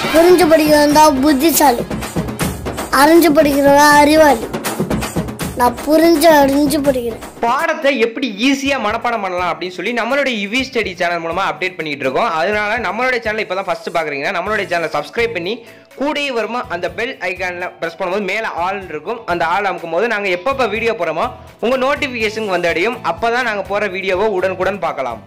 புரிஞ்சு படிக்கிறவன் தான் புத்திசாலி, அறிஞ்சு படிக்கிறவன் அறிவாளி. நான் புரிஞ்சு அறிஞ்சு படிக்கிறேன். பாடத்தை எப்படி ஈஸியாக மனப்பாடம் பண்ணலாம் அப்படின்னு சொல்லி நம்மளுடைய யுவி ஸ்டடி சேனல் மூலமாக அப்டேட் பண்ணிட்டு இருக்கோம். அதனால நம்மளுடைய சேனல் இப்போ தான் ஃபஸ்ட்டு பார்க்குறீங்கன்னா நம்மளுடைய சேனலை சப்ஸ்கிரைப் பண்ணி கூடயே வருமா அந்த பெல் ஐக்கானில் ப்ரெஸ் பண்ணும்போது மேலே ஆல் இருக்கும். அந்த ஆள் அமுக்கும் போது நாங்கள் எப்பப்போ வீடியோ போகிறோமோ உங்கள் நோட்டிஃபிகேஷன் வந்து அடையும். அப்போ தான் நாங்கள் போகிற வீடியோவை உடனுக்குடன் பார்க்கலாம்.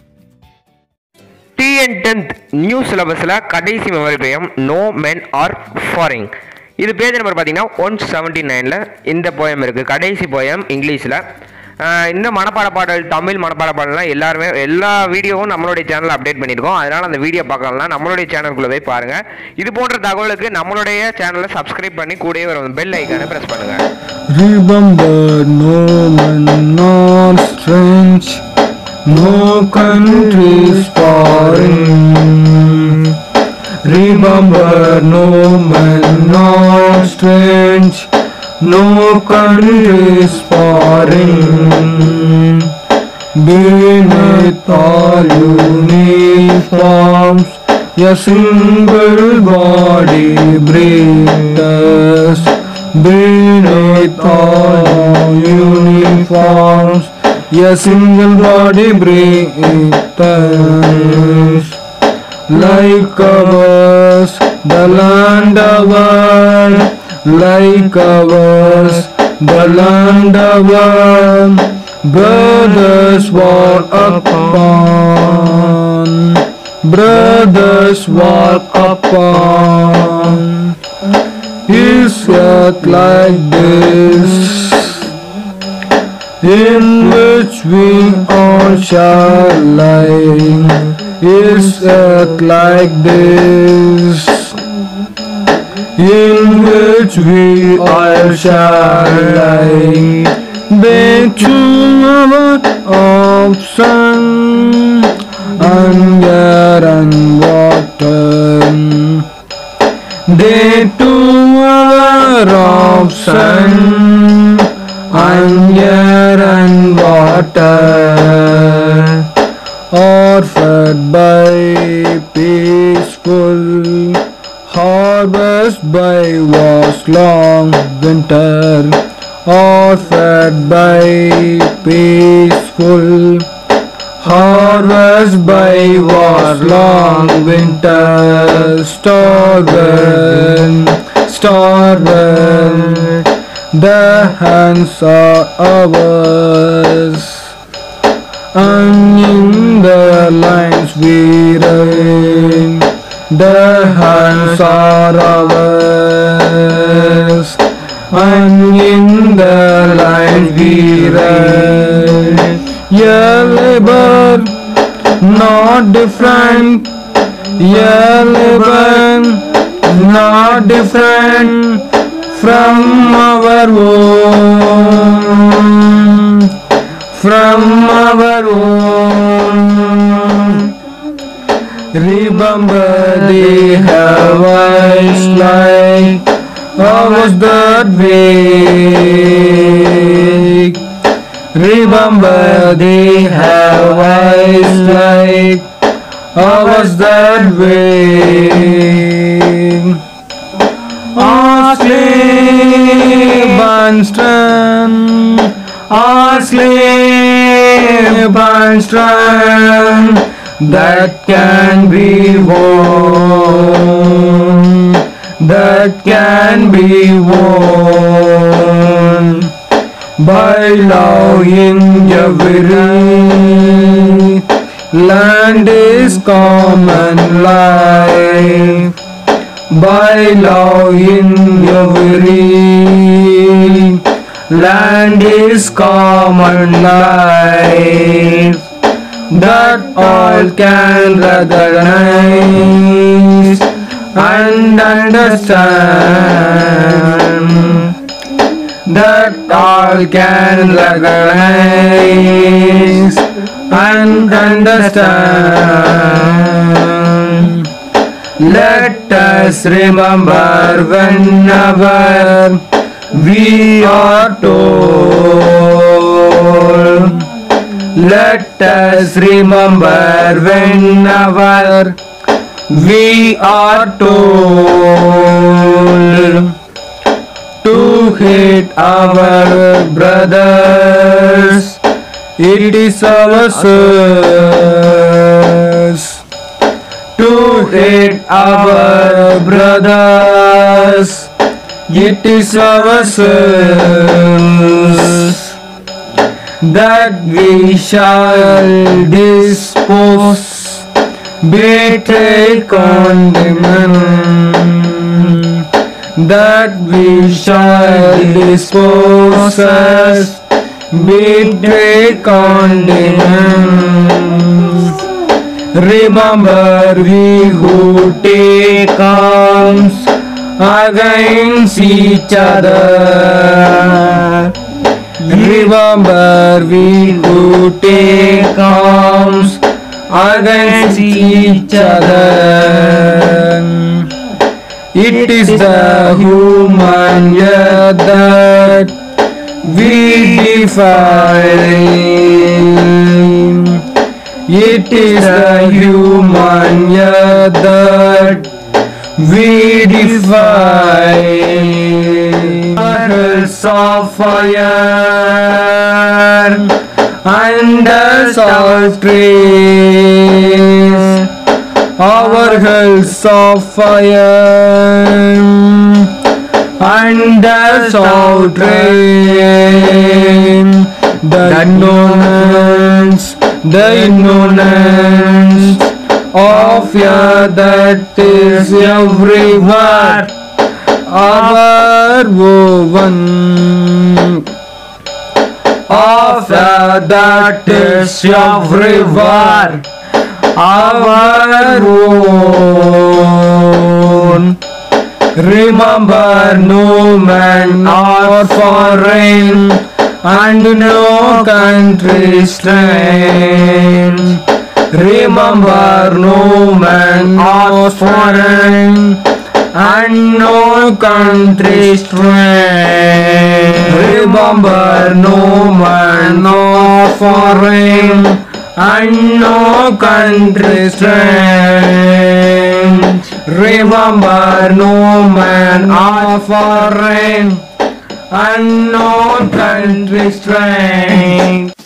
TN 10th நியூ சிலபஸில் கடைசி memory poem no men are foreign. இது பேஜ் நம்பர் பார்த்தீங்கன்னா 179 இந்த போயம் இருக்குது. கடைசி போயம் இங்கிலீஷில். இந்த மனப்பாட பாடல், தமிழ் மனப்பாட பாடலாம் எல்லாருமே எல்லா வீடியோவும் நம்மளுடைய சேனலில் அப்டேட் பண்ணியிருக்கோம். அதனால் அந்த வீடியோ பார்க்கலாம் நம்மளுடைய சேனலுக்குள்ளே போய் பாருங்கள். இது போன்ற தகவலுக்கு நம்மளுடைய சேனலை சப்ஸ்கிரைப் பண்ணி கூடவே வரும் பெல் ஐக்கானை ப்ரெஸ் பண்ணுங்கள். Remember no man nor strange, no countries foreign. Remember no man nor strange, no countries foreign. Beneath all uniforms, a single body breathes us. Beneath all uniforms, a single body breathes us. Like ours, the land ours, like ours, the land ours, brothers walk upon, brothers walk upon. Is earth like this, in which we all shall lie? Is earth like this, in which we all shall lie? They choose our option, and air and water. They took our option, and air and water. Offered by peaceful harvest by was long winter. Offered by peaceful harvest by was long winter. Starving, starving, the hands are ours, and in the lines we reign. The hands are ours, and in the lines we reign. Yeah, labor not different, yeah, labor not different from our own, from our own. Remember they have eyes like ours that wake. Remember they have eyes like ours that wake. Our slave and strength, our slave and strength, that can be won, that can be won by love in every land is common life. By love in every land is common life, that all can recognize and understand, that all can recognize and understand. Let us remember whenever we are told. Let us remember whenever we are told to hate our brothers. It is our curse to hate our brothers. It is our curse that we shall dispose, betray, condemn, that we shall dispose, betray, condemn. Remember, we who take arms against each other. Remember, we who take arms against each other. It is the human earth that we define. It is the human earth that we define. Hearts of fire and salt trees. Our hills of fire and salt rain. The ignorance of fear that is everywhere, our woven of fear that is everywhere, our own. Remember, no man or foreign, and no country strange. Remember, no man or foreign, and no country strange. Remember, no man or foreign, and no country strange. Remember, no man or foreign, and no country strange.